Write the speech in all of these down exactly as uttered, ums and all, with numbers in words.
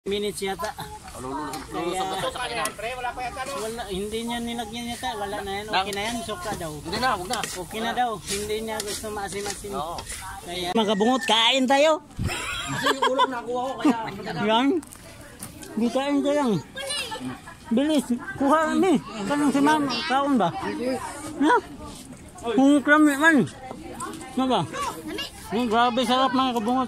minutes yata. Kaya, wala, hindi niya nilagyan yata. Wala na yan. Okay na yan. Suka daw. Hindi na, huwag na. Okay na daw. Hindi niya gusto maasim-asim. Kaya, mga kabungot, kain tayo. Kasi yung ulam nakuha ko kaya. Yan. Di kain ka lang. Bilis. Kuha kami. Kanong si mama. Kaon ba? Ha? Kung krami man. Ano ba? Oh, grabe sarap mga kabungot.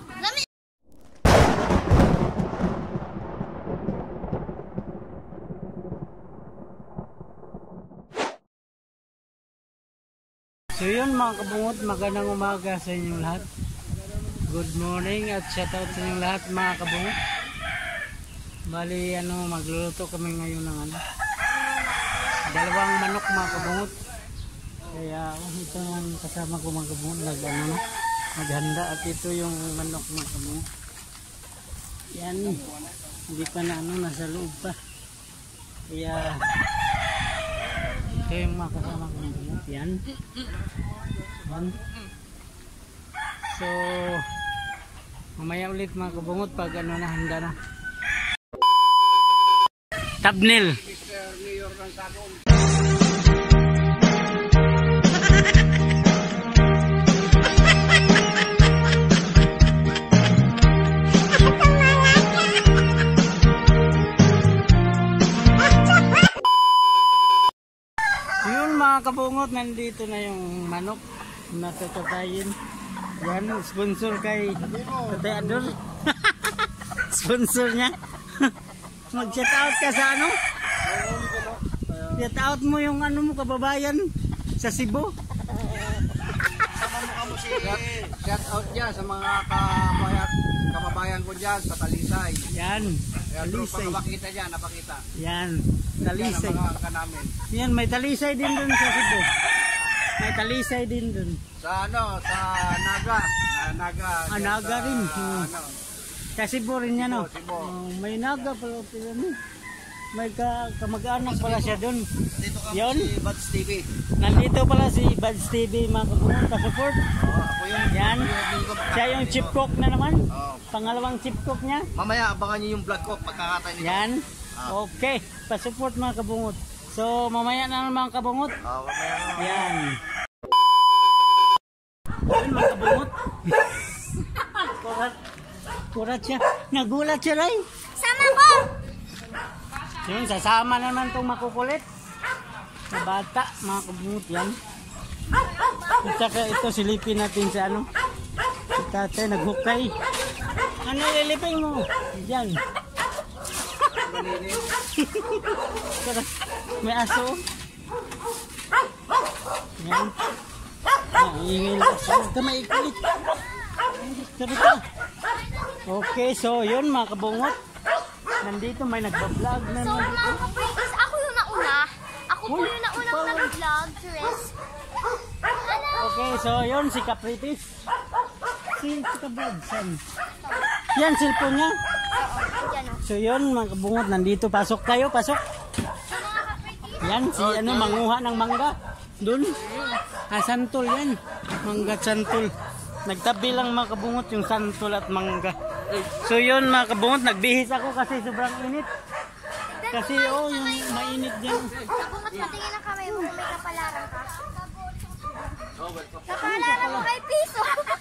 So yun mga kabungot, magandang umaga sa inyong lahat. Good morning at shoutout sa inyong lahat mga kabungot. Bali ano, magluluto kami ngayon ng ano, dalawang manok mga kabungot. Kaya oh, ito yung kasama ko mga kabungot, nag, ano, naghanda at ito yung manok mga kabungot. Yan, hindi pa na ano, nasa loob pa. Kaya ito yung mga kasama ko mga kabungot. Yan. Yan. So mamaya ulit mga kabungot pag ano na, handa na. Thumbnail. Yun mga kabungot, nandito na yung manok na tatatayin. Yan, sponsor kay Tatay Ador. Sponsor niya. Mag-shout out ka sa ano? Shout out mo yung ano mo, kababayan sa Cebu. Shout out dyan sa mga kababayan, kababayan ko dyan sa Talisay. Yan, Talisay. Napakita dyan, napakita. Yan, Talisay. Yan ang mga namin. Yan, may Talisay din dun sa Cebu. May Talisay din dun. Sa ano, sa Naga. Na, Naga. Ah, Naga rin. Sa, Hmm. ano, Sa Cebu rin yan, no? Cebu. Oh, may Naga pala. May ka, kamag-anak pala siya dun. dito ka Yun. si Buds T V. Nandito pala si Buds T V mga kabungot, pa-support. Oh, ako yung Yan. Siya yung chip cook na naman. Oh. Pangalawang chip cook niya. Mamaya abangan niyo yung vlog ko pagkakatayin nito. Yan. Okay. Pa-support mga kabungot. So mamaya na naman mga kabungot. Oh, mamaya na. Yan. Yan mga kabungot. Kurat. Kurat siya. Nagulat siya rin. Sama ko! Yun, sasama naman itong makukulit. Sa bata, mga kabungot yan. At saka ito, silipin natin sa ano. Si tatay, naghukay. Ano ilipin mo? Diyan. May aso. Yan. Ingay lang. Huwag ka maikulit. Okay, so yun mga kabungot. Nandito may nagbablog na So nandito. mga kapatid, ako yung nauna. Ako po yung naunang nag-vlog, Chris. Okay, so yun si Capritis. Si Kabagsan. Yan, cellphone niya. Yan o. So yun mga kabungot, nandito. Pasok tayo, pasok. Yan, si ano, manguha ng mangga. Doon. Ah, santol yan. Mangga at santol. Nagtabi lang mga kabungot yung santol at mangga. So yun mga kabungot, nagbihis ako kasi sobrang init. Kasi oh, yung mainit dyan. Kabungot, patingin ang kamay mo kung may kapalaran ka. Kapalaran mo kay piso.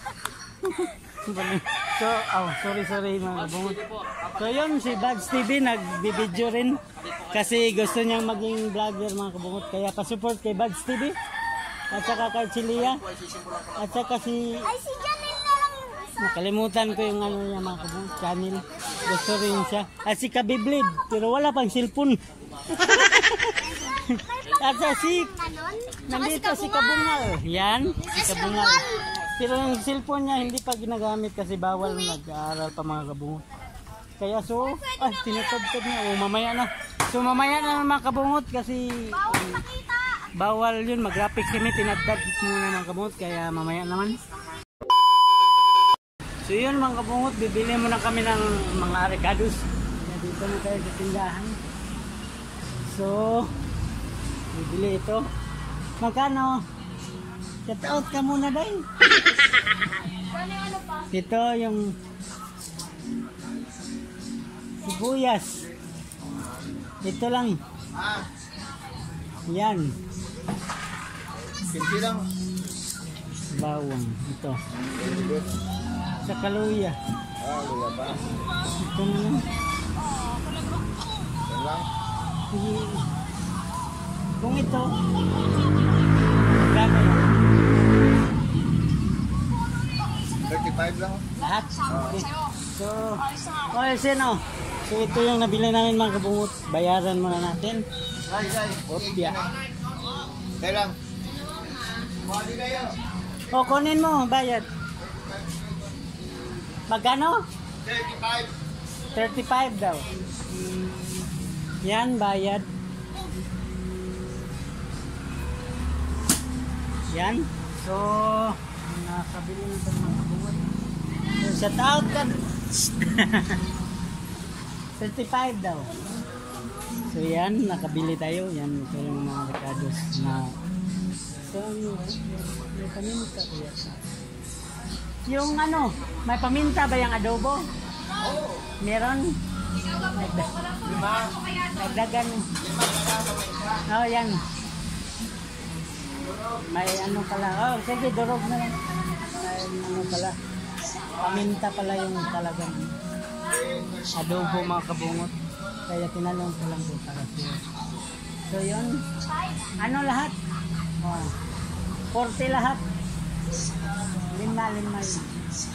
So, oh, sorry sorry mga kabungot. So yun, si Buds T V nagbibideo rin. Kasi gusto niyang maging vlogger mga kabungot. Kaya pa-support kay Buds T V. At saka kay Chilia. At saka si... Ay, si Janel na lang yung isa. Nakalimutan ko yung ano niya mga kabungot. Channel. Gusto rin siya. At si Kabiblid. Pero wala pang cellphone. At sa si... Ganon. Nandito si Kabungal. Yan. Si Kabungal. Pero yung cellphone niya hindi pa ginagamit kasi bawal nag-aaral pa mga kabungot. Kaya so, ah, tinatad-tad niya. O, mamaya na. So, mamaya na mga kabungot kasi Bawal makita. bawal yun. Mag-graphics kami. Tinatad muna mga kabungot. Kaya mamaya naman. So, yun mga kabungot. Bibili muna kami ng mga recados. Dito na tayo sa tindahan. So, bibili ito. Magkano? Shout out ka muna dahil. Ito yung Sibuyas. Ito lang. Ah, Yan. kimchi lang. Bawang. Ito. Sa kaluya. Ah, luya pa. Ito na lang. Yan lang. Sige. Kung ito, gano'n yan? thirty-five lang. Lahat? Okay. So, okay, sino? So, ito yung nabili namin mga kabungot. Bayaran muna natin. Ay, ay. Opya. Kaya lang. Kuha kayo. O, kunin mo, bayad. Magkano? thirty-five. thirty-five daw. Yan, bayad. Yan. So, nakabili nito mga kabungot. So, shout out ka. thirty-five daw. So, yan, nakabili tayo. Yan, ito yung mga recados na so, may paminta ko yan. Yung ano, may paminta ba yung adobo? Meron? Lima. Nagdagan. Oh, yan. May ano pala. Oh, sige, durog na lang. May ano pala. Paminta pala yung talagang adobo mga kabungot. Kaya tinanong ko lang po para siya. So, yun. Ano lahat? Oh, forty lahat. Lima, lima yun.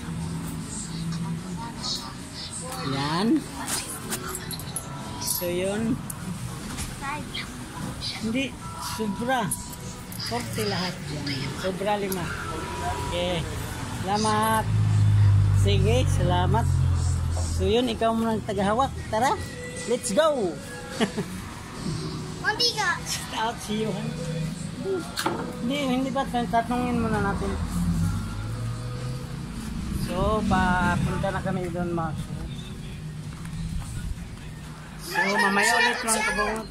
Yan. So, yun. Hindi, sobra. forty lahat yan. Sobra lima. Okay. Salamat. Sige, salamat. So, yun, ikaw muna ang tagahawak. Tara, let's go! Mantika. Shout out si Johan. Hindi, hindi ba? Tatanungin muna natin. So, papunta na kami doon mga so, mamaya ulit mga kabungot.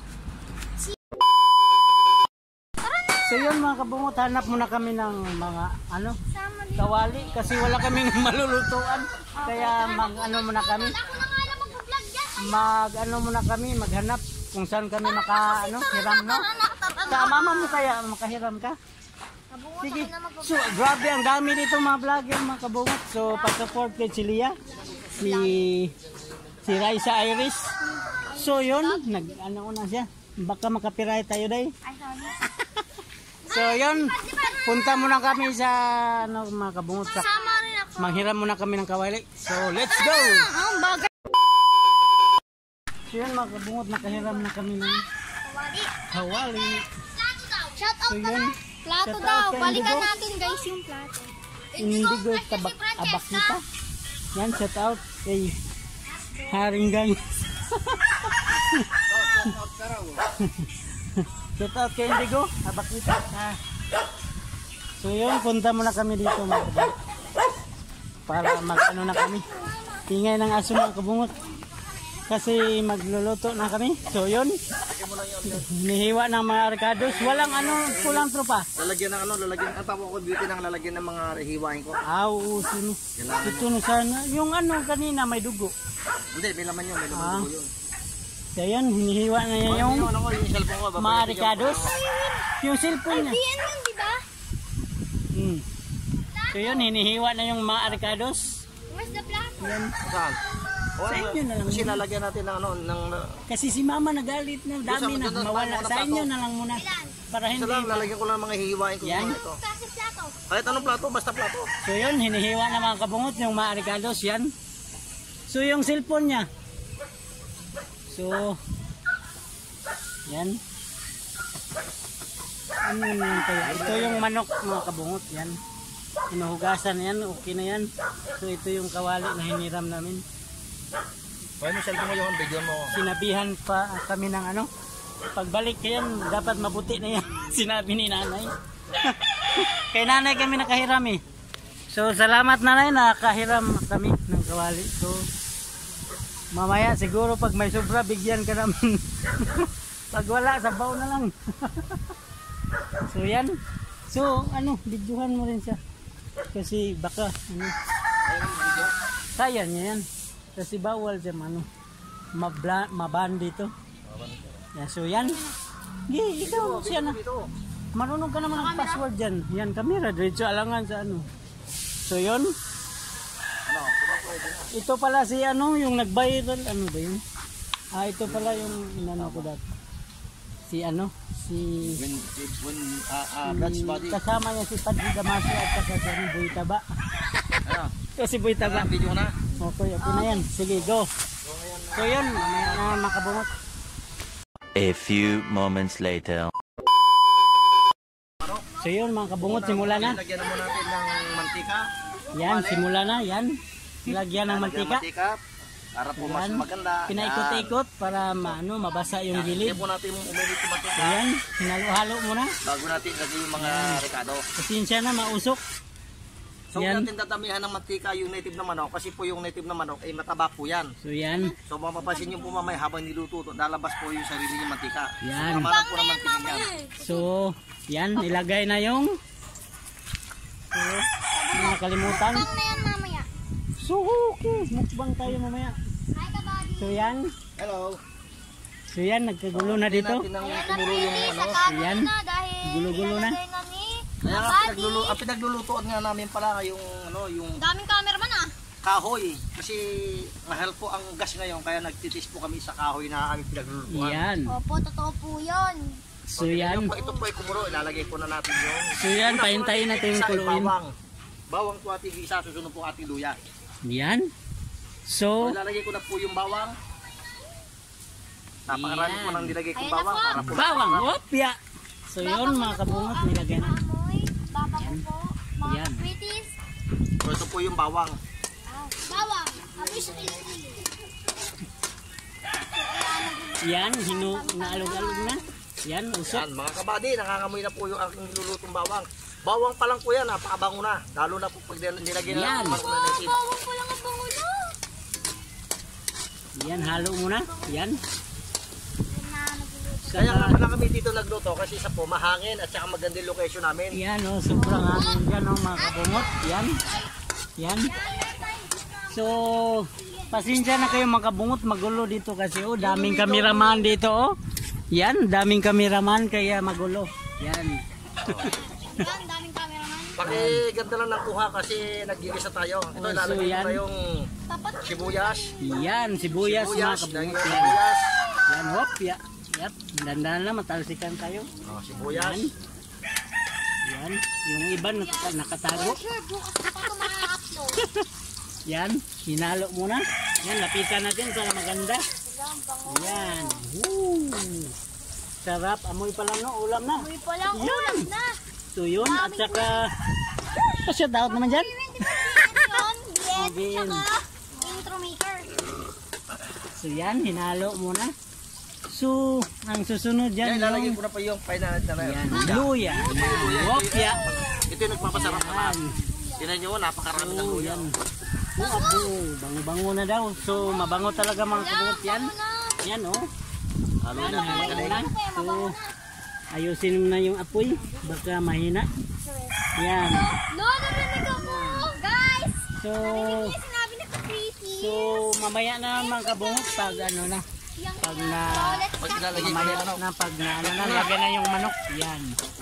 So, yun mga kabungot, hanap muna kami ng mga ano, Sama din. kawali kasi wala kaming malulutuan. Kaya mag ano muna kami, Ako na nga lang mag-vlog dyan. mag ano muna kami, maghanap kung saan kami maka ano, hiram no. Sa mama mo kaya makahiram ka? Kabungot Sige. ako na mag-vlog. So, grabe ang dami dito mga vlogger mga kabungot. So, pa-support kay si Lia, si si Raisa Iris. So, yun, nag ano na siya. Baka makapiray tayo dai. Ay, sorry. So, yun, punta muna kami sa ano mga kabungot sa Sama rin ako. manghiram muna kami ng kawali. So, let's go. Ang bagay. So, yun mga kabungot, nakahiram na kami ng Kawali. kawali. Plato daw. Shout out So, ka yun. na. Plato Shout daw. out kay Balikan Indigo. natin guys yung plato. Indigo tabak abakita. Yan, shout out kay Haringgang. Shout out kay Indigo, abakita. Ah. So yun, punta muna kami dito mga kabungot. Para mag ano na kami. Tingay ng aso mga kabungot. Kasi magluluto na kami. So yun, hinihiwa ng mga arkados. Walang ano, kulang tropa. Lalagyan ng ano, lalagyan ang tapo ko dito ng lalagyan ng mga hiwain ko. Ah, uusin mo. Ito na sana. Yung ano kanina may dugo. Hindi, may laman yun, may laman Ah. dugo yun. So yun, hinihiwa na niya yung Ano ko, yung cellphone ko, mga arkados. Yung cellphone niya. Yan yun, di ba? Hmm. So yun, hinihiwa na yung mga arkados. Where's the plato? Yan. Saan? O, Sa inyo na lang Kasi muna. lalagyan natin ng ano, ng... Kasi si mama nagalit na, dami na, Doon sa- mawala. doon sa Sa inyo plato. na lang muna. Para Isa hindi lang, ma- lalagyan ko lang mga hihiwain ko. Yan. Yan. Ito. Kasi plato. Kahit anong plato, basta plato. So yun, hinihiwa na mga kabungot yung mga arkados. Yan. So yung cellphone niya. So, yan. Ano yun tayo? Ito yung manok mga kabungot. Yan. Hinuhugasan yan. Okay na yan. So ito yung kawali na hiniram namin. Pwede mo cellphone mo yun, bigyan mo. Sinabihan pa kami ng ano. Pagbalik yan, dapat mabuti na yan. Sinabi ni nanay. Kay nanay kami nakahiram eh. So salamat nanay, nakahiram kami ng kawali. So mamaya siguro pag may sobra, bigyan ka naman. Pag wala, sabaw na lang. So yan. So ano, videohan mo rin siya. Kasi baka ano, sayang niya yan. Kasi bawal siya ano. mabla, maban dito. Yeah, so yan. Gi, ikaw siya na. Marunong ka naman ang password dyan. Yan, camera. Diretso alangan sa ano. So yun. Ito pala si ano, yung nag-viral. Ano ba yun? Ah, ito pala yung inano ko dati. Si ano? Si... When, when, uh, uh, Brad's body. Kasama niya si Padre Damasio at saka si ano, Boy Taba. Ano? Ito si Boy Taba. Video na. Okay, okay na yan. Sige, go. So yun, mamaya na makabungot. A few moments later. So yun mga kabungot, simula na. Lagyan mo natin ng mantika. Yan, simula na. Yan. Lagyan ng mantika. Mantika. Para po mas Yan. maganda. Pinaikot-ikot para maano, mabasa yung gilid. Lagyan po natin yung umilit yung mantika. Yan, hinalo-halo muna. Bago natin lagyan yung mga rekado. Pasensya na, mausok. So Yan. natin tatamihan ng mantika yung native na manok. Kasi po yung native na manok ay mataba po yan. So yan. So mapapansin nyo po mamaya habang niluto ito, lalabas po yung sarili ng mantika. Yan. So kamarap po ng mantika yan. So, yan, ilagay na yung so, hindi nakalimutan. Bang na yan mamaya. So, okay. Mukbang tayo mamaya. Hi, kabady. So, yan. Hello. So, yan. Nagkagulo na dito. Natin ng kumulo yung ano. Yan. Na dahil Gulo-gulo na. nilagay na ni Kaya nga kabady. pinaglulu, ang pinaglulutuan nga namin pala yung ano, yung Daming cameraman ah. kahoy. Kasi mahal po ang gas ngayon kaya nagtitis po kami sa kahoy na aming pinaglulutuan. Yan. Opo, totoo po yun. So, yan. Ito po ay kumulo, ilalagay po na natin yung So, yan. Pahintayin natin yung isa ay kuluin. bawang. Bawang po ating isa, susunod po ating luya. Yan. So, So, ilalagay ko na po yung bawang. Napakarami Yan. po nang nilagay kong Ayun na bawang. po. Para po bawang. Opya. So, yun mga kabungot. Nilagay na. Amoy, baba ko po. Mga Yan. pretties. So, ito po yung bawang. Ah, bawang. Amoy sa Yan. Hinu, naalog-alog na. Yan. Usok. Yan, mga kabady, nangangamoy na po yung aking nilulutong bawang. Bawang pa lang po yan, napakabango na. Lalo na po pag nilagay na Yan. ng bango na native. Bawang po lang ang bango na. Yan. Halo muna. Yan. Yan na, nagluluto. Kaya nga Saka, pala kami dito nagluto kasi sa po mahangin at saka maganda yung location namin. yan o. Sobrang hangin dyan o mga kabungot. Yan. Yan. So, pasensya na kayo mga kabungot. Magulo dito kasi o. Daming kameraman dito o. Yan. Daming kameraman kaya magulo. Yan. Yan, daming cameraman. Pakiganda lang ng kuha kasi nagigisa tayo. Ito, Oh, so ilalagay yan. ko na yung Tapat. sibuyas. Yan. Sibuyas mga Sibuyas, kabungot. lagyan ng Yan. sibuyas. Yan. Hop. Ya. Yep. Dandan na. Matalsikan tayo. Oh, sibuyas. Yan. Yan. Yung iba nak- nakatago. For sure, bukas na pa ito ma-upload. Yan. Hinalo muna. Yan. Lapitan natin para maganda. Yan, bango. Yan. Woo. Sarap. Amoy pa lang no. Ulam na. Amoy pa lang, Yan. ulam na. So yun. At saka pa-shout out naman dyan. Yun, Again. yes, tsaka intro maker. So yan. Hinalo muna. So ang susunod Yan, dyan ilalagay yung ko na pa yung final na yan. luya. Luya. Wopya. Ito yung nagpapasarap na Yan. Tinan nyo, napakarami ng So luya. yan. Oh, abo. Bango-bango na daw. So mabango talaga mga kabungot yan. Yan oh. Halo Yan. na, Halo magaling. na. So ayusin mo na yung apoy. Baka mahina. Yan. No, narinig ako, guys. So Narinig niyo sinabi na pretty. So mamaya na mga kabungot pag ano na. Yung Pag na Pag ilalagay ko na mamaya yung ano. na pag na ano na lagyan na yung manok. Yan.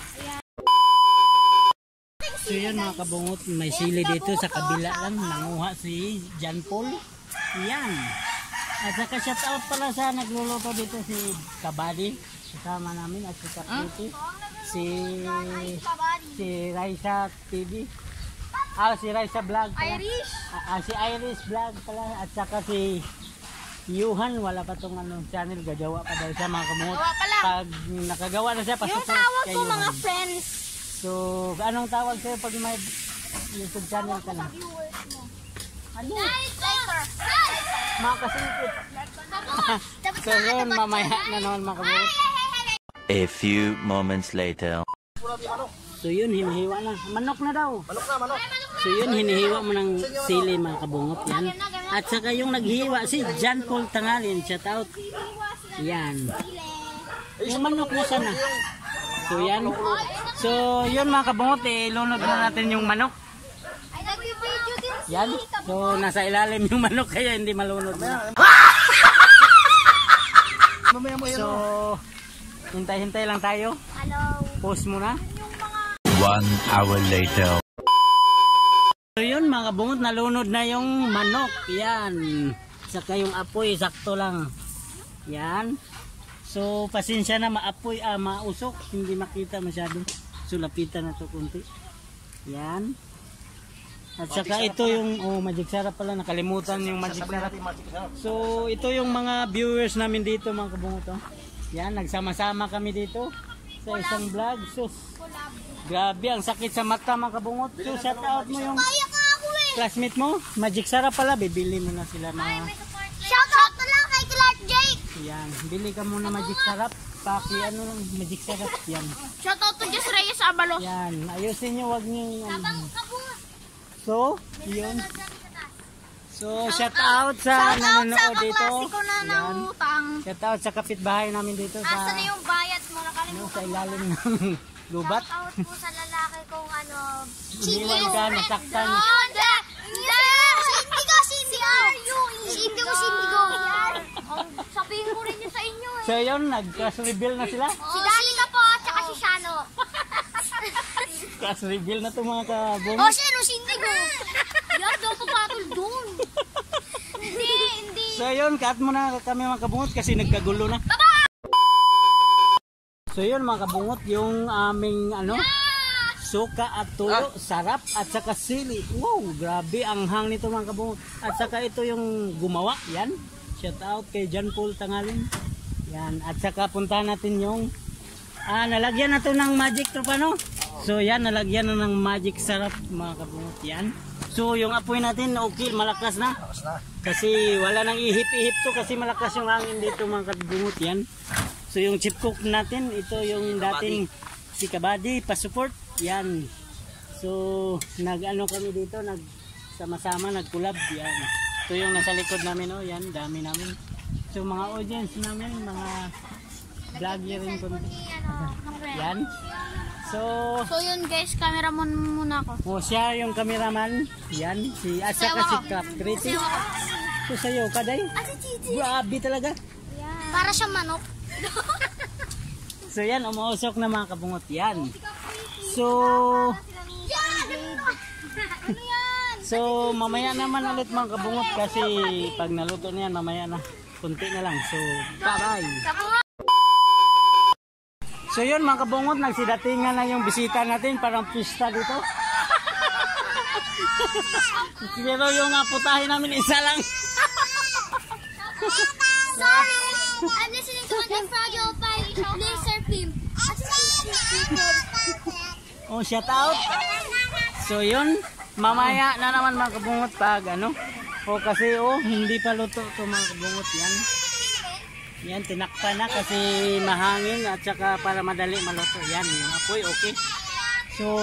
So yun mga kabungot, may sili dito sa kabila lang. Nanguha si John Paul. Yan. At saka shout out pala sa nagluluto dito si Kabady. Kasama namin at si Kaputi. Si kabady. si Raisa T V. Ah, si Raisa Vlog pala. Irish. Ah, ah, si Iris Vlog pala. At saka si Yuhan, wala pa tong ano, channel. Gagawa pa daw siya mga kabungot. Gawa pa lang. Pag nakagawa na siya, Yung pasupport tawag kay ko mga Yuhan. friends. So, anong tawag sa'yo pag may YouTube channel ka na? Viewers mo. Ano? Liker. Makasingkit. Tapos So, yun, mamaya na naman mga kabungot. A few moments later. So, yun, hinihiwa na. Manok na daw. Manok na, manok. So, yun, hinihiwa mo ng sili mga kabungot. Yan. At saka yung naghiwa, si John Paul Tangalin. Shout out. Yan. Yung manok mo sana. So, yan. So, yun mga kabungot, eh, ilunod na natin yung manok. Ay, nag-video din si Yan. So, nasa ilalim yung manok kaya hindi malunod na. Hintay-hintay lang tayo. Hello. Pause muna. One hour later. So yun mga kabungot, nalunod na yung manok. Yan. Saka yung apoy, sakto lang. Yan. So pasensya na maapoy, ah, mausok. Hindi makita masyado. So lapitan na to kunti. Yan. At saka ito yung, oh, magic sarap pala. Nakalimutan yung magic sarap. So ito yung mga viewers namin dito mga kabungot. Oh. Yan, nagsama-sama kami dito sa isang vlog. So, grabe, ang sakit sa mata mga kabungot. So shout out mo yung classmate mo. Magic sarap pala. Bibili mo na sila na. Shout out na lang kay Clark Jake. Yan, bili ka muna magic sarap. Paki ano lang, magic sarap. Yan. Shout out to Jess Reyes Abalos. Yan, ayusin nyo, wag nyo. Um, so, yun. So, shout out sa nanonood dito. Klasiko na Yan. ng utang. Shout out sa kapitbahay namin dito Asa sa, na yung bayad mo? ano, Nakalimutan sa ko. ilalim ng lubat. Shout out po sa lalaki kong ano. Iniwan ka, nasaktan. Hindi! Hindi! Sindigo! Sindigo! Sindigo! Sindigo! Sabihin ko rin yun sa inyo eh. So, yun, nag-class reveal na sila. Si Danica po at saka si Shano. Class reveal na to mga kabong. O sino? Sindigo! Yan daw papatol doon. Hindi! Hindi! So, yun, cut muna kami mga kabungot kasi nagkagulo na. So, yun mga kabungot, yung aming ano, suka at tuyo, sarap at saka sili. Wow, grabe ang hang nito mga kabungot. At saka ito yung gumawa, yan. Shout out kay John Paul Tangalin. Yan, at saka puntahan natin yung ah, nalagyan na to ng magic tropa, no? So yan, nalagyan na ng magic sarap mga kabungot, yan. So yung apoy natin, okay, malakas na. Kasi wala nang ihip-ihip to kasi malakas yung hangin dito mga kabungot, yan. So yung chip cook natin, ito yung dating si Kabady, pa-support, yan. So nag-ano kami dito, nag sama-sama, nag-collab, yan. Ito yung nasa likod namin, oh, yan, dami namin. So mga audience namin, mga vlogger rin po. Yan. So, So yun guys, cameraman muna ako. oh, siya yung cameraman, yan, si Asa kasi Crap Creative. So sa'yo, Kaday, Ah, si Gigi. grabe talaga. Para siyang manok. So yan, umuusok na mga kabungot, yan. So, Yan! Ano yan? so mamaya naman ulit mga kabungot kasi pag naluto na yan, mamaya na. Kunti na lang. So, bye-bye. So yun mga kabungot, nagsidatingan na yung bisita natin, parang pista dito. Pero yung uh, putahe namin isa lang. Sorry! I'm listening to the Fragile Five Laser Film. Oh, shout out. So yun, mamaya na naman mga kabungot pag ano. O kasi oh, hindi pa luto to mga kabungot, yan. Yan, tinakpan na kasi mahangin at saka para madali maluto. Yan, yung apoy, okay. So,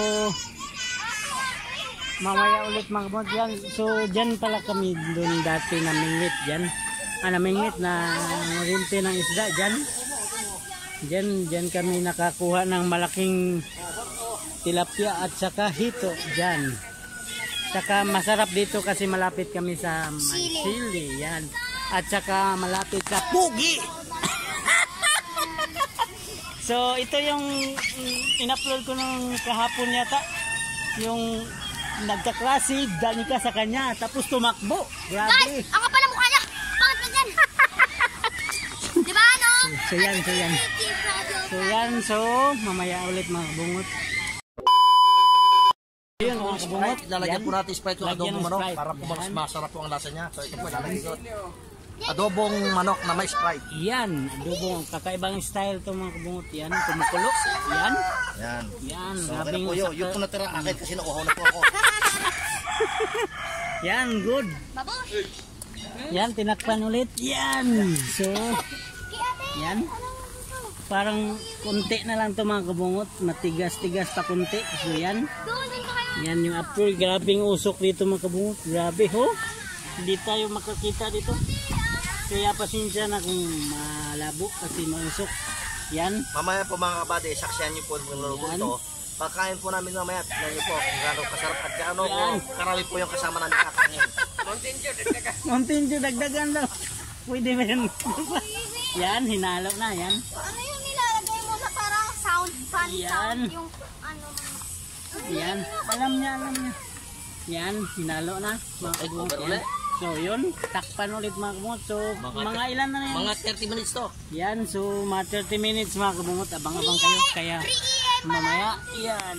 mamaya ulit mga kabungot, yan. So, dyan pala kami doon dati namingwit, dyan. Ah, namingwit na rinti ng isda, dyan. Dyan, dyan kami nakakuha ng malaking tilapia at saka hito, dyan. Saka masarap dito kasi malapit kami sa may sili, yan. At saka malapit sa pugi. So ito yung in-upload ko nung kahapon yata. Yung nagkaklase, Danica sa kanya. Tapos tumakbo. Grabe. Guys, ang kapal ang mukha niya. Bakit ba dyan? Di ba ano? So yan, so yan. So yan, so mamaya ulit mga kabungot. Yun, mga kabungot. Lalagyan Yan. po natin Sprite yung Lagyan adobong ng manok Sprite. para po mas Yan. masarap po ang lasa niya. So ito po lalagyan ko. Adobong manok na may Sprite. Yan, adobo, kakaibang style to mga kabungot, yan, kumukulo, yan, Yan. yan, So okay na labing po yun. usak- Yung po natira akin kasi nauhaw na po ako. yan, good, Babush! yan, tinakpan ulit, yan, so, yan, parang kunti na lang to mga kabungot, matigas-tigas pa kunti, so yan, Doon, doon ka kayo. yan yung apoy, grabing usok dito mga kabungot, grabe ho, hindi tayo makakita dito. Kaya pasensya na kung malabo kasi mausok. Yan. Mamaya po mga kabady, saksiyan niyo po yung luluto Yan. ito. Pagkain po namin mamaya, tignan niyo po kung gaano kasarap at gaano po Yan. karami po yung kasama namin katangin. Mountain Dew, dagdagan daw. Pwede ba yan? Yan, hinalo na yan. Ano yung nilalagay mo pound, pan Yan. pound, yung ano. Yan. Alam niya, alam niya. Yan, hinalo na mga kabungot. over Yan. ulit. So yun, takpan ulit mga kabungot. So Mga- mga ilan na na yan? Mga thirty minutes to. Yan, so mga thirty minutes mga kabungot. Abang-abang kayo. Kaya mamaya, yan.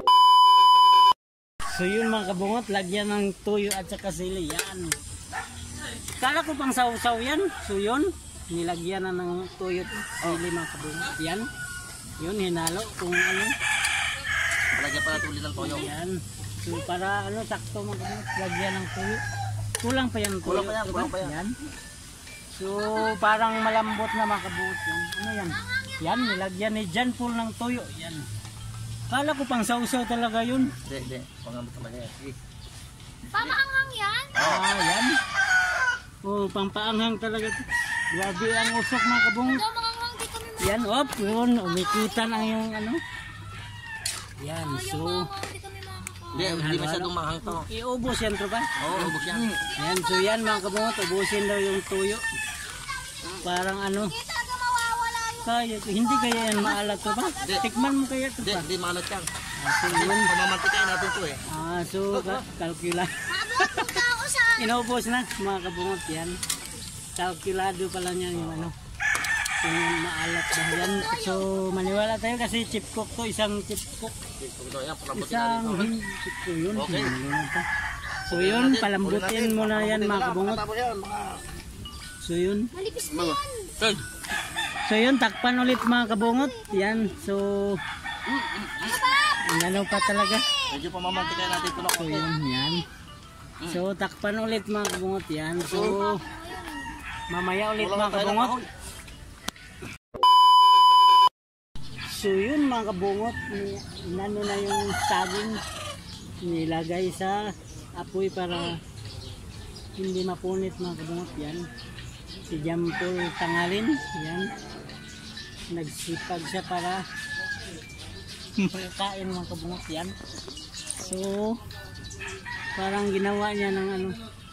So yun mga kabungot, lagyan ng tuyo at saka sili. Yan. Kala ko pang sausaw yan. So yun, nilagyan na ng tuyo at sili mga kabungot. Yan. Yun, hinalo kung ano. Palagyan pa natin ulit ng toyo. Yan. So para ano, sakto mga kabungot, lagyan ng tuyo. Kulang pa yan tuyo. Kulang pa yan, diba? kulang pa yan. Yan. So parang malambot na mga kabungot yan. Ano yan? Yan, nilagyan ni John Paul ng tuyo. Yan. Kala ko pang sausaw talaga yun. Hindi, hindi. Pangamot naman yan. Sige. Pamaanghang yan? Ah, yan. Oh, pampaanghang talaga. Grabe ang usok mga kabungot. Ito, manganghang di kami Yan, op, yun. Umikitan ang yung ano. Yan, so manganghang di kami makakain. Hindi, hindi masyadong mahang to. iubos yan to ba? Oo, ubos yan. Yan, so yan mga kabungot, ubusin daw yung tuyo. Parang ano, Kita ka mawawala yung kaya, hindi kaya yan maalat to ba? Tikman mo kaya to Hindi, ba? hindi malat yan. Ah, so yun. Pamamantikain natin to eh. Ah, so ka- kalkula. punta ako sa... Inubos na mga kabungot yan. Kalkulado pala niya yung ano. Kung maalat ba yan. So maniwala tayo kasi chip cook to, isang chip cook. Ito yan, palambutin Isang natin to. hindi chip cook yun. Okay. Hinulungan pa. So yun, palambutin mo na yan mga kabungot. Tapos yan, mga... So yun. Malipis na yan. Sir, So yun, takpan ulit mga kabungot. Yan, so ano pa talaga. medyo pamamantikain natin ito na. So yun, yan. So takpan ulit mga kabungot yan. So mamaya ulit mga kabungot. So yun mga kabungot, ni- inano na yung saging, nilagay sa apoy para hindi mapunit mga kabungot. Yan. Si Jampol Tangalin, yan. Nagsipag siya para makakain mga kabungot yan. So parang ginawa niya ng ano,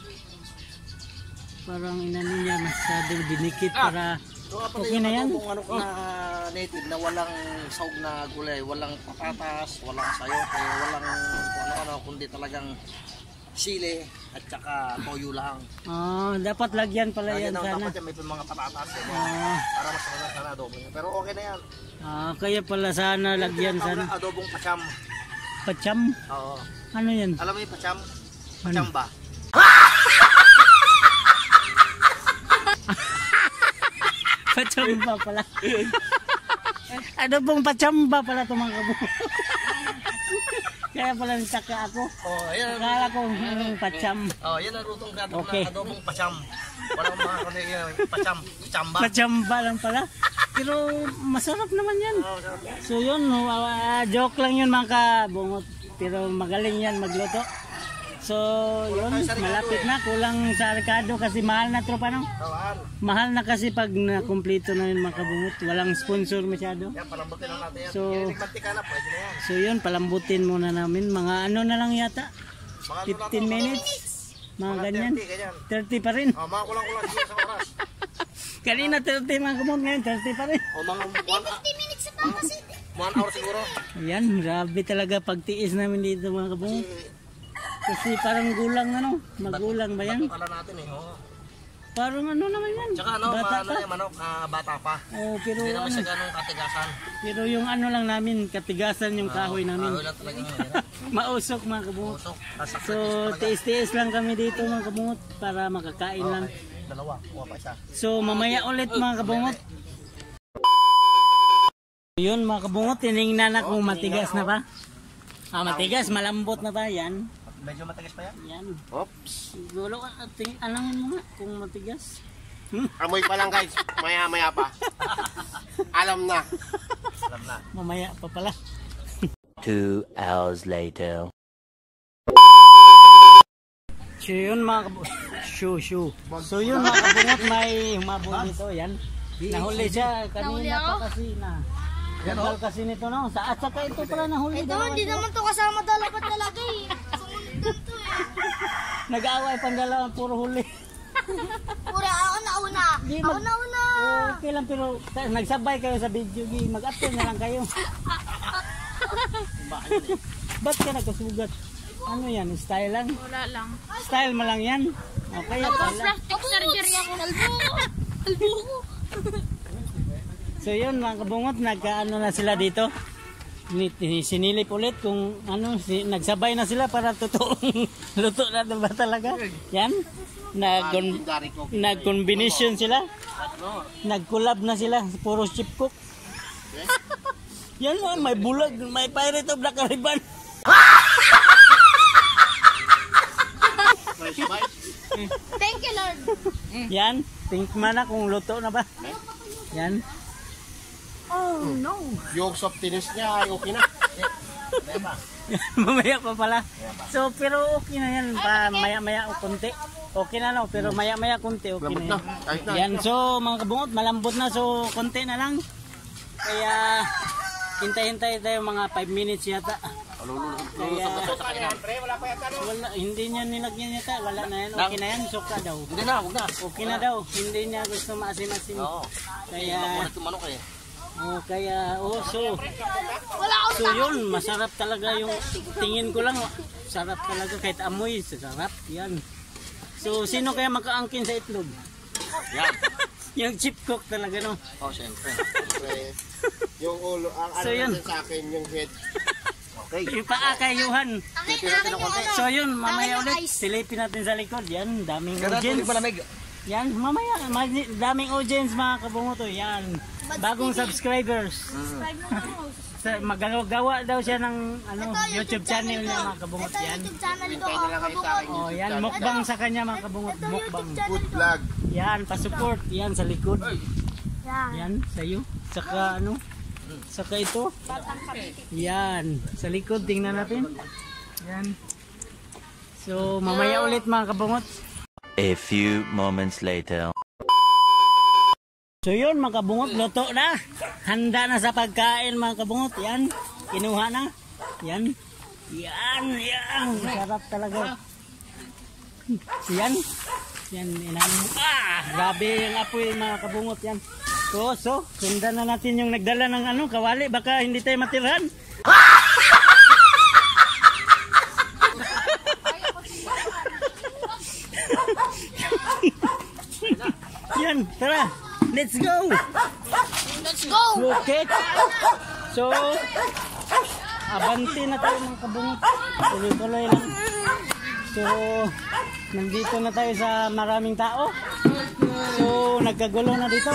parang inano niya masyadong dinikit para So, nga pala okay yung na yan. adobong ano na native na walang sahog na gulay, walang patatas, walang sayote, walang ano-ano, kundi talagang sili at saka toyo lang. Ah, dapat lagyan pala yan Lagyan ng sana. dapat yan, may mga patatas eh, Ah, para mas maganda sana adobo niya. Pero okay na yan. ah, kaya pala sana lagyan Tinatawag sana. na adobong pacham. Pacham. Oo. Ano yan? Alam mo yung pacham? Ano? Pacham ba? Pachamba pala. Ano pong pachamba pala ito mga kabungot? Kaya pala nitaka ako. Oh, ayan. Akala ko yung pacham. Oh, yan ang lutong adobong Okay. na adobong pacham. Walang mga kundi yun, pacham, pachamba. Pachamba lang pala. Pero masarap naman yan. Oh, sarap yan. So yun, uh, joke lang yun mga kabungot. Pero magaling yan magluto. So yun, malapit na. Kulang sa rekado kasi mahal na tropa no? Tawaan. Mahal na kasi pag nakumpleto na yun mga kabungot. Walang sponsor masyado. Yan, palambutin lang natin yan. So- Yan, mantika na, pwede na yan. So yun, palambutin muna namin. Mga ano na lang yata. Mga ano fifteen lang to, minutes. Mga mga ganyan. thirty, ganyan. thirty pa rin. Oh, mga kulang-kulang dito sa oras. Kanina thirty mga kabungot, ngayon thirty pa rin. O mga one, fifty minutes sa Papa City. one hour siguro. Ayan, grabe talaga pagtiis namin dito mga kabungot. Kasi parang gulang ano, magulang ba yan? Pala natin eh. Oh. Parang ano naman yan, Tsaka ano, bata mga, ano pa. yan, manok, ah, bata pa. Oh, pero Hindi naman ano, siya ganong katigasan. pero yung ano lang namin, katigasan yung kahoy namin. Kahoy lang talaga ngayon. Mausok mga kabungot. Usok. Sasak So, tiis-tiis lang kami dito mga kabungot para makakain lang. Dalawa, kuha pa isa. So, mamaya ulit mga kabungot. Yun mga kabungot, tinignan na kung matigas na ba. Ah, matigas, malambot na ba? Yan. Medyo matagas pa yan. Yan. Oops. Siguro, ah, ting- alangin mo nga kung matigas. Amoy pa lang guys, maya-maya pa. Alam na. Alam na. Mamaya pa pala. Two hours later. So yun mga kabungot. Shoo, shoo. So yun mga kabungot, may humabol dito. Yan. Nahuli siya Nahuli kanina ako? pa kasi na. Gandal kasi nito no. Sa, at saka ito pala nahuli. Ito, dalawa hindi ito. naman to kasama dalapat talaga eh. Sumunod lang to eh. Nag-aaway pang dalawa, puro huli. Pura, ako na una. Di Ako mag- na una. Okay lang pero ta- nagsabay kayo sa video. Gi, mag-upload na lang kayo. Ba't ka nagkasugat? Ano yan? Style lang? Wala lang. Style mo lang yan? Okay, Ako, pala. plastic surgery ako. Albo ko. Albo ko. So yun mga kabungot, nagkaano na sila dito. Ni- ni- Sinilip ulit kung ano, si, nagsabay na sila para totoong luto na ba talaga. Yan. Nag nag-combination sila. Nag-collab na sila. Puro chip cook. Yan lang, may bulag, may Pirate of the Caribbean. Thank you, Lord. Yan, think man na kung luto na ba. Yan. Oh no. Yung soft tennis niya ay okay na. Mamaya pa pala. So pero okay na yan pa maya-maya o konti. Okay na no, pero maya-maya konti okay na. Lambot na, kahit na. Yan. Yan, so mga kabungot, malambot na so konti na lang. Kaya hintay-hintay tayo mga five minutes yata. Kaya wala, hindi niya nilagyan yata, wala na yan. Okay na yan, suka daw. Hindi na, huwag na. Okay na daw, hindi niya gusto maasim-asim. Oo. Kaya Makunat yung manok eh. oh, kaya oh so Wala akong So yun, masarap talaga yung tingin ko lang, sarap talaga kahit amoy, sarap yan. So sino kaya makaangkin sa itlog? Yan. Yung chip cook talaga no. Oh, siyempre. Yung ulo, ang ano So, yun. natin sa akin, yung head. Okay. Yung paa kay Yuhan. Tipin natin ng konti. So yun, mamaya ulit, silipin natin sa likod. Yan, daming Ganun, audience. tuloy pa lamig. Yan, mamaya, ma- daming audience mga kabungoto. Yan, bagong subscribers. Sa, magagawa daw siya ng ano, YouTube channel niya mga kabungot. Ito Yan. YouTube channel ko. Hintay na lang kayo sa akin. Oh, yan, mukbang sa kanya mga kabungot. Mukbang. Food vlog. Yan, pa-support. Yan, sa likod. Yan. Yan, sa'yo. Saka ano, saka ito. Yan, sa likod. Tingnan natin. Yan. So, mamaya ulit mga kabungot. A few moments later. So yun mga kabungot, luto na. Handa na sa pagkain mga kabungot. Yan, kinuha na. Yan. Yan, yan. Sarap talaga. Yan. Yan, inan. Ah, grabe yung apoy mga kabungot yan. So, so, sundan na natin yung nagdala ng ano, kawali. Baka hindi tayo matirhan. Yan, tara. Let's go. Let's go. Okay. So, abanti na tayo mga kabungot. Tuloy-tuloy lang. So, nandito na tayo sa maraming tao. So, nagkagulo na dito.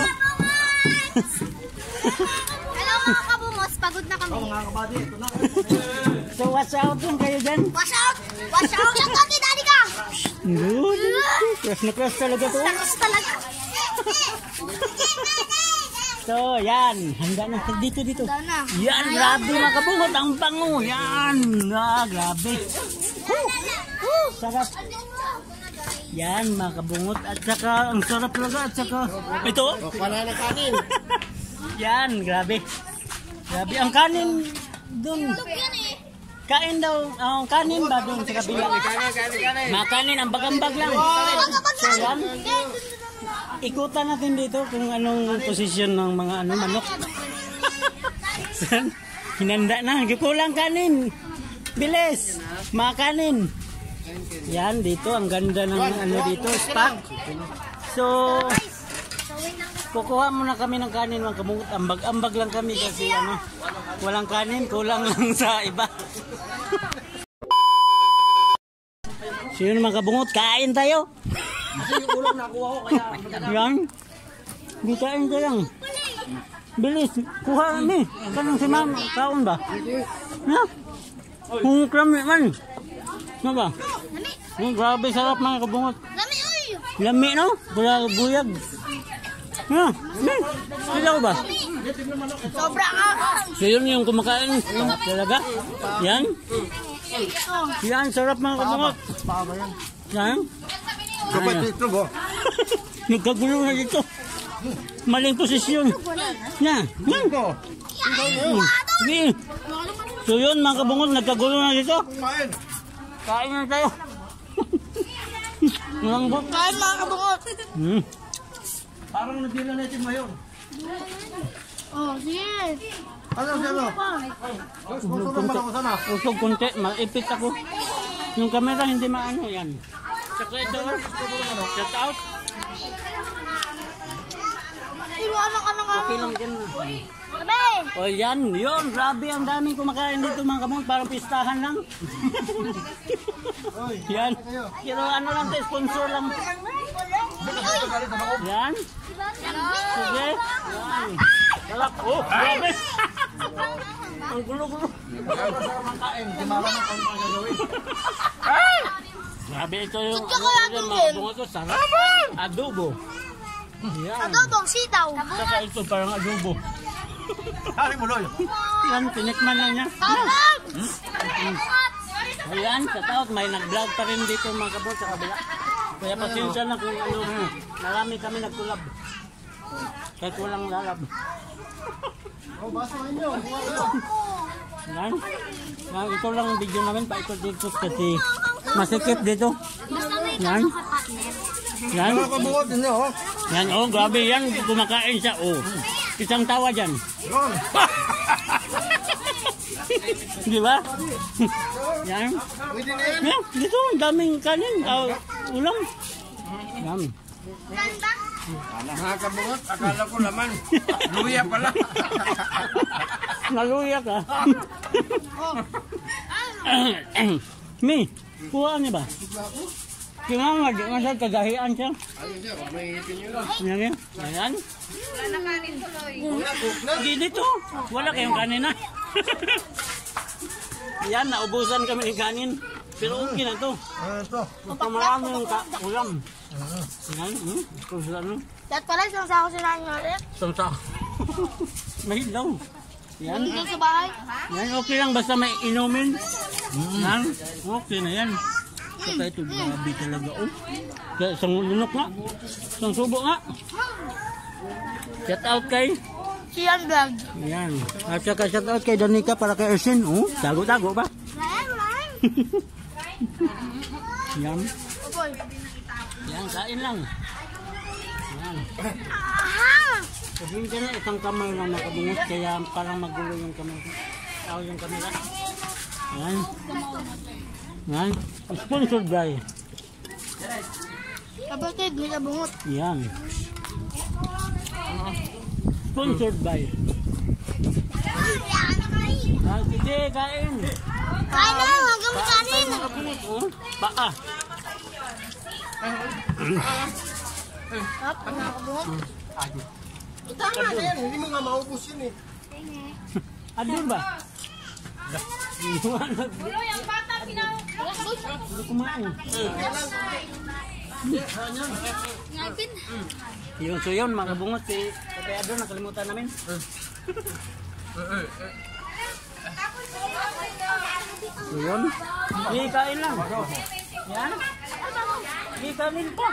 Hello mga kabungos, pagod na kami. So, watch out din kayo dyan. Watch out! Watch out! Shout out kay Daddy ka! Good. Crush na crush talaga to. Tapos talaga. So, yan. Handa na. Dito, dito. Handa na. Yan, grabe mga kabungot. Ang bango. Yan. Ah, grabe. Woo. Woo. Sarap. Yan, mga kabungot. At saka, ang sarap talaga. At saka, ito. O, wala na kanin. Yan, grabe. Grabe. Ang kanin dun. Kain daw. Ang kanin ba dun sa kabila? Mga kanin, ang bagambag lang. So, yan. Ikutan natin dito kung anong posisyon ng mga ano manok. Hinanda na. Kulang kanin. Bilis. Mga kanin. Yan, dito. Ang ganda ng ano dito. Spot. So, kukuha muna kami ng kanin mga kabungot. Ambag-ambag lang kami kasi ano, walang kanin. Kulang lang sa iba. So yun mga kabungot. Kain tayo. Yan. Di kain ka lang. Bilis. Kuha kami. Kanang si mama. Kaon ba? Ha? Kung krami man. Ano ba? Oh, grabe sarap mga kabungot. Lami, uy! Lami no? Bula buyag. Ha? Hmm. Sila ko ba? Sobra ka! So yun yung kumakain. Sarap talaga. Yan. Yan. Sarap mga kabungot. Yan. Dapat ito ba? Nagkagulo na dito. Maling posisyon. Yan. Yan. Sige. So yun mga kabungot. Nagkagulo na dito. Kain. Kain na tayo. Malambot. Kain mga kabungot! Hmm. Parang nadila natin ngayon. Oh, sige. Ano, ano? Usog konti. Usog konti, maipit ako. Yung camera hindi maano yan. Saka ito, shut out. Iwanan ka na nga. Okay lang yan. Sabi! O yan, yun. Grabe, ang daming kumakain dito mga kabungot. Parang pistahan lang. Yan. Pero ano lang to, sponsor lang. Yan. Sige. Yan. Kalap. Oh, grabe. Ang gulo-gulo. Grabe ito yung ano, yung mga bunga ko. Sarap. Adobo. Yan. Adobong sitaw. Saka ito parang adobo. Hari mo, Loy. Yan, tinikman lang niya. Sarap! Ayan, sa taot, may nag-vlog pa rin dito mga kabot sa kabila. Kaya pasensya na kung ano, marami kami nagkulab. Kahit walang lalab. Oh, basahin nyo. Yan. Yan, ito lang ang video namin, paikot dito kasi masikip dito. Yan. Yan. Mga kabungot ninyo, oh. Yan, oh, grabe yan, kumakain siya, oh. Isang tawa dyan. Yun. Di ba? Yan. Pwede na yan. Yan, dito, ang daming kanin, uh, ulam. Yan. Mga kabungot, akala ko laman. Luya pala. Naluya ka. Mi, kuha niya ba? Kinanga, di nga siya, kagahian siya. Ayun siya, may ipin nyo lang. Yan yan. Ayan. Hindi dito. Wala kayong kanina. Yan, naubusan kami ng kanin. Pero okay na to. Ah, ito. Ito marami yung ka- ulam. Yan, hmm. Kung sa ano. Dahil pala isang sako sinahin nga ulit. Samsa. Mahid daw. Yan. Dito sa bahay. Yan, okay lang. Basta may inumin. Yan. Okay na yan. Saka ito, grabe talaga. Oh. Kaya isang lunok nga. Isang subo nga. Shout out kay. Siyan vlog. Yan. At saka shout out kay Danica para kay Ersin. Oh, tago-tago ba? Ryan, Ryan. Yan. Opoy. Yan, kain lang. Yan. Aha! Sabihin ka na, isang kamay lang nakabungot. Kaya parang magulo yung kamay ko. Tao yung kamera. Yan. Yan. Sponsored by. Kapatid, may kabungot. Yan. Sponsored by. Ah, sige, kain. Kain na, hanggang makanin. Nakabungot, oh. Paa. Hap, mga kabungot. Tama na yan. Hindi mo nga maubos yun eh. Adun ba? Ulo, yung bata, pinaw. Hindi kumain. Ngaypin. Yun, so yun, mga bungot si Tatay Adon, nakalimutan namin. So yun, hindi kain lang. Yan. Hindi kanin pa.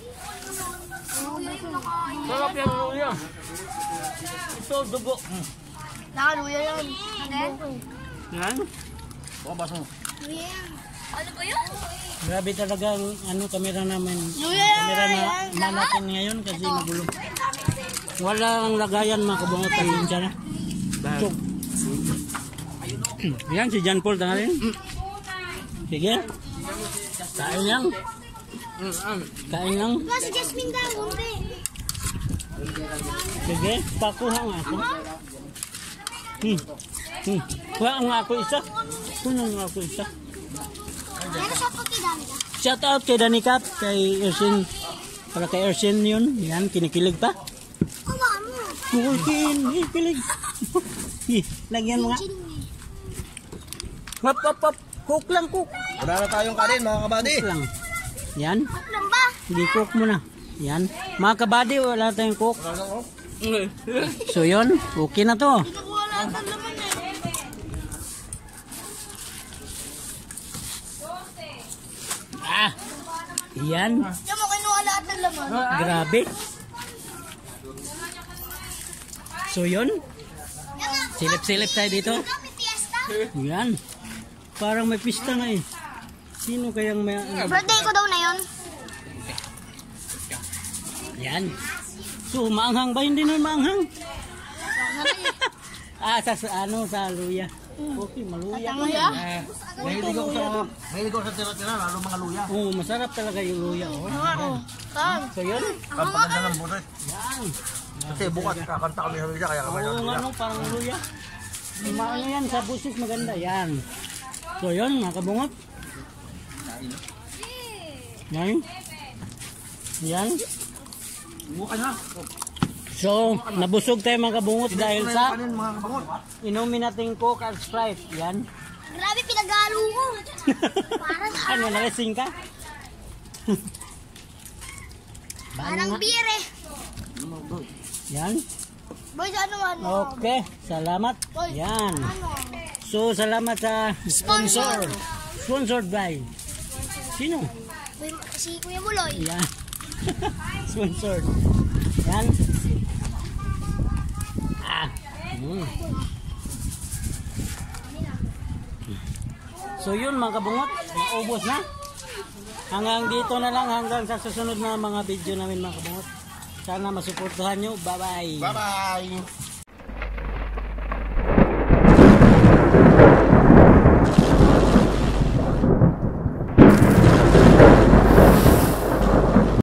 Sarap yung luya. Ito, dugo. Nakaluya yun. Yan. Baka mo. Ano ba yun? Grabe talaga ang ano, kamera namin. Luya yan. Kamera na man natin ngayon kasi magulo. Walang lagayan mga kabungot. Pasensya na. So, yan si John Paul tangalin. Sige. Kain lang. Kain lang. Diba si Jasmine daw, umpe. Sige, pakuha nga ako. Hmm. Hmm. Kuha nga ako isa. Kuha nga ako isa. Meron siya pagkidan ka. Shout out kay Danica, kay Ersin. Para kay Ersin yun. Yan, kinikilig pa. Kuha mo. Kukulkin, kinikilig. Eh, lagyan mo nga. Hop, hop, hop. Cook lang, cook. Wala na tayong kanin, mga kabady. Cook lang. Yan. Lang ba? Hindi, cook mo na. Yan. Mga kabady, wala tayong cook. So yun, okay na to. Dito ko wala ang laman eh. Ah, yan. Diyan mo kinuha lahat ng laman. Grabe. So yun, silip-silip tayo dito. May fiesta. Yan. Parang may pista nga eh. Sino kayang may... Birthday ko daw na yun. Yan. So, maanghang ba? Hindi na maanghang. ah, sa, sa ano, sa luya. Okay, maluya. Luya? Ah, Mahilig ako sa, mahilig ako sa tira-tira, lalo mga luya. oh, masarap talaga yung luya. Oh. Oo. Tang. So, yun. Ang paganda ng buhay. Yan. Kasi bukas kakanta kami sa luya, kaya kami Oo, ng luya. ano, parang luya. Maano yan, sa busis maganda. Yan. So, yun, mga kabungot. Yan. Yan. Bukas na. So, nabusog tayo mga kabungot dahil sa Kanin mga kabangon. inumin nating Coke at Sprite. Yan. Grabe, pinagalo ko. Parang ano, nalasing ka? Parang beer eh. Yan. Boy, ano ano? Okay, salamat. Yan. Ano? So, salamat sa sponsor. Sponsored by. Sino? Boy, si Kuya Muloy. Yan. Sponsored. Yan. Ah. Mm. So yun mga kabungot, maubos na. Hanggang dito na lang, hanggang sa susunod na mga video namin mga kabungot. Sana masuportahan nyo. Bye bye. Bye-bye!